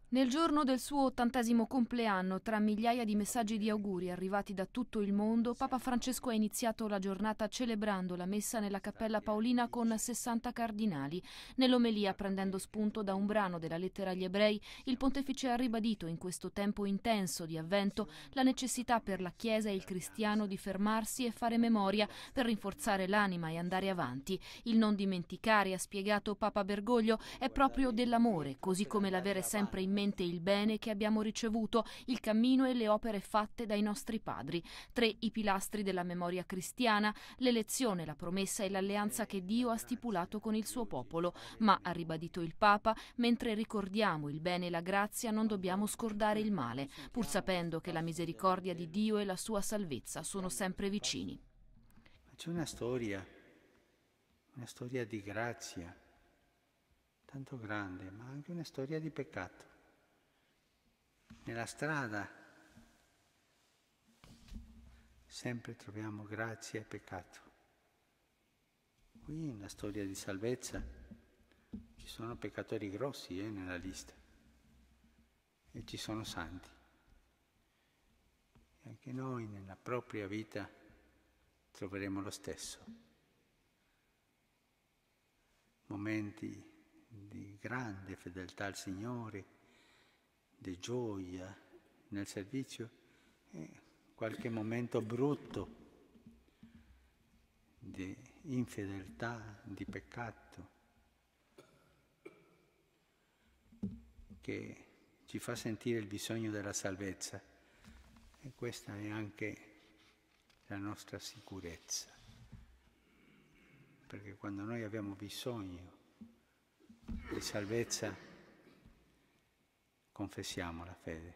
Nel giorno del suo 80° compleanno, tra migliaia di messaggi di auguri arrivati da tutto il mondo, Papa Francesco ha iniziato la giornata celebrando la messa nella Cappella Paolina con 60 cardinali. Nell'omelia, prendendo spunto da un brano della lettera agli ebrei, il pontefice ha ribadito in questo tempo intenso di avvento la necessità per la Chiesa e il cristiano di fermarsi e fare memoria per rinforzare l'anima e andare avanti. Il non dimenticare, ha spiegato Papa Bergoglio, è proprio dell'amore, così come l'avere sempre in mente il bene che abbiamo ricevuto, il cammino e le opere fatte dai nostri padri. 3 i pilastri della memoria cristiana: l'elezione, la promessa e l'alleanza che Dio ha stipulato con il suo popolo. Ma, ha ribadito il Papa, mentre ricordiamo il bene e la grazia non dobbiamo scordare il male, pur sapendo che la misericordia di Dio e la sua salvezza sono sempre vicini. C'è una storia di grazia, tanto grande, ma anche una storia di peccato. Nella strada sempre troviamo grazia e peccato. Qui nella storia di salvezza ci sono peccatori grossi nella lista e ci sono santi. E anche noi nella propria vita troveremo lo stesso. Momenti di grande fedeltà al Signore, di gioia nel servizio e qualche momento brutto di infedeltà, di peccato, che ci fa sentire il bisogno della salvezza, e questa è anche la nostra sicurezza, perché quando noi abbiamo bisogno di salvezza confessiamo la fede.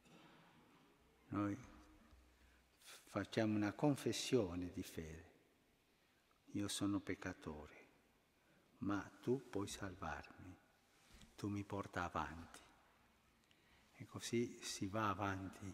Noi facciamo una confessione di fede. Io sono peccatore, ma tu puoi salvarmi, tu mi porta avanti. E così si va avanti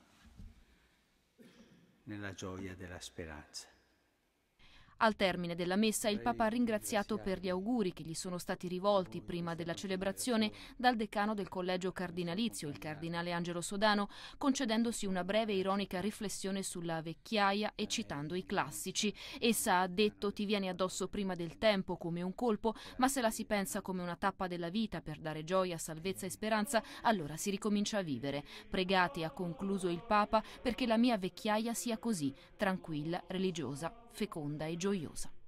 nella gioia della speranza. Al termine della messa il Papa ha ringraziato per gli auguri che gli sono stati rivolti prima della celebrazione dal decano del collegio cardinalizio, il cardinale Angelo Sodano, concedendosi una breve e ironica riflessione sulla vecchiaia e citando i classici. Essa, ha detto, ti viene addosso prima del tempo come un colpo, ma se la si pensa come una tappa della vita per dare gioia, salvezza e speranza, allora si ricomincia a vivere. Pregate, ha concluso il Papa, perché la mia vecchiaia sia così, tranquilla, religiosa, feconda e gioiosa.